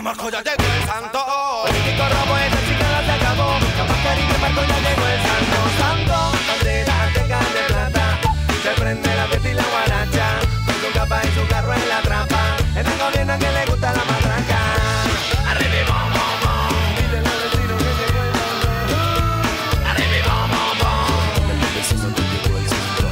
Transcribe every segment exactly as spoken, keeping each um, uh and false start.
Marco, ya llegó el santo. Político robo, esta chingada se acabó. Capaz cariño, Marco, ya llegó el santo. Santo, bandera azteca de plata. Se prende la fiesta y la guaracha. Con su capa y su carro en la trampa. Es el gobierno que le gusta la matraca. Arriba y bom, bom, bom. Dile a los vecinos que llegó el santo. Arriba y bom, bom, bom. Dile a los vecinos que llegó el santo.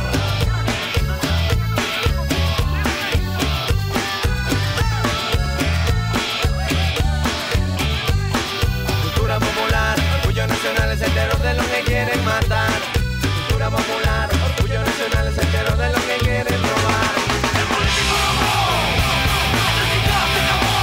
Cultura popular, orgullo nacional, es entero de lo que quieren matar. Cultura popular, orgullo nacional, es entero de lo que quieren robar. El político robó, esta chica se acabó.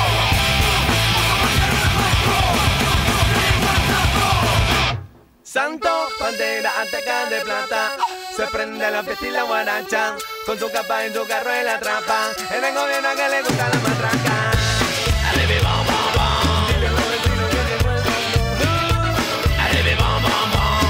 Santo, bandera azteca de plata. Se prende la fiesta y la guaracha. Con su capa y su carro en la trampa. Es el gobierno que le gusta la matraca. Arriba y bom, bom, bom. Dile a los vecinos que llegó el santo. Arriba y bom, bom, bom.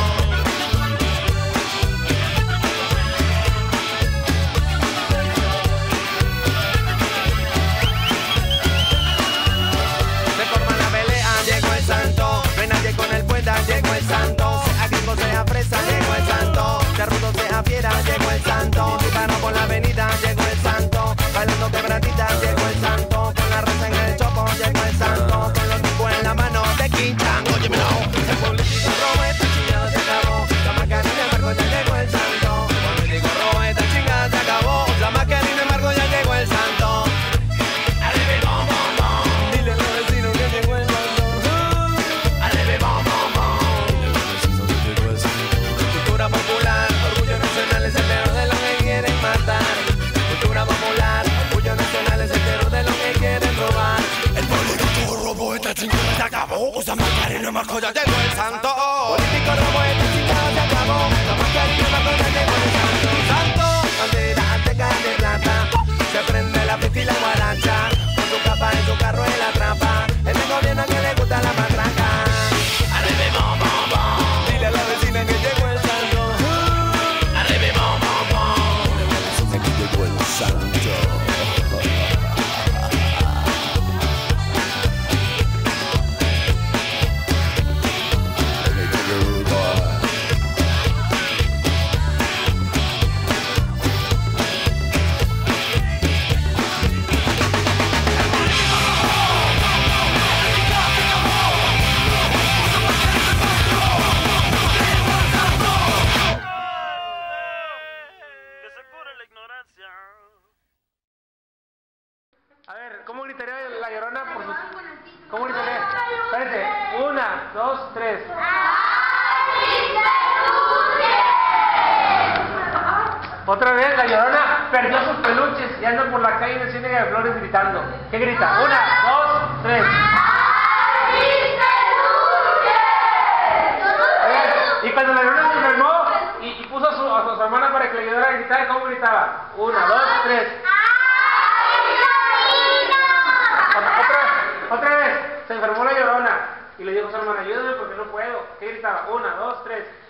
Se forma la pelea, llegó el santo. No hay nadie con el pueda, llegó el santo. Sea gringo, sea fresa, llegó el santo. Sea rudo, sea fiera, llegó el santo. Gitano por la avenida, llegó el santo. Bailando quebradita, llegó el santo. Con la raza en el chopo, llegó el santo. Con los tipos en la mano, de quinchan, óyemelo. El político robo, esta chingada se acabó. La mascarilla, embargo, ya llegó el santo. El político robo, esta chingada se acabó. La mascarilla, embargo, ya llegó el santo. Arriba y bom, bom, bom. Dile a los vecinos que llegó el santo. Arriba y bom, bom, bom. Dile a los vecinos que llegó el santo. Cultura popular, orgullo nacional, es entero de lo que quieren matar. Cultura popular, orgullo nacional, es entero de lo que quieren robar. El político robó, esta chingada se acabó. Usa mascarilla, Marco, ya llegó el santo. Político robo, esta chingada se acabó. La mascarilla, Marco, ya llegó el santo. Santo, bandera azteca de plata. Se prende la fiesta y la guaracha. Con su capa y su carro en la trampa. Es el gobierno que le gusta la matraca. Arriba y bom, bom, bom. Dile a la vecina que llegó el santo. Arriba y bom, bom, bom. Dile a la vecina que llegó el santo. A ver, ¿cómo gritaría la Llorona por su... ¿Cómo gritaría? Espérate, una, dos, tres. Otra vez, la Llorona perdió sus peluches y anda por la calle de Ciénaga de Flores gritando. ¿Qué grita? Una, dos, tres. Y cuando la Llorona se enfermó y, y puso a su, a su hermana para que le ayudara a gritar, ¿cómo gritaba? Una, dos, tres. Otra vez, se enfermó la Llorona y le dijo a su hermana, ayúdame porque no puedo. ¿Qué gritaba? Una, dos, tres.